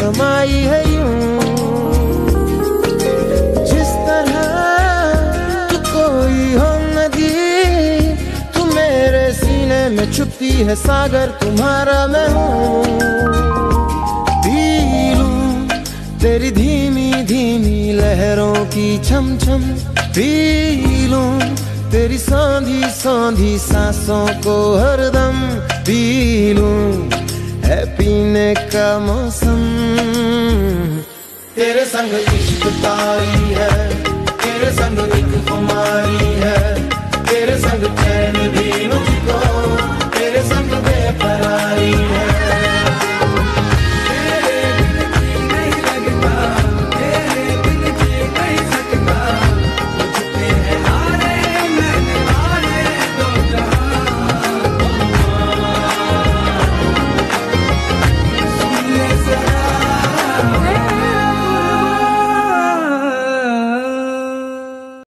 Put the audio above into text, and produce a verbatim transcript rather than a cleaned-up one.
समाई है यूं, जिस तरह तू कोई हो नदी, तू मेरे सीने में छुपती है सागर तुम्हारा मैं हूँ। पी लूं तेरी धीमी धीमी लहरों की छम छम, पी लूं तेरी सांधी सांधी सांसों को हरदम, पी लूं है पीने का मौसम। तेरे संग इश्क तारी है, तेरे संग एक खुमारी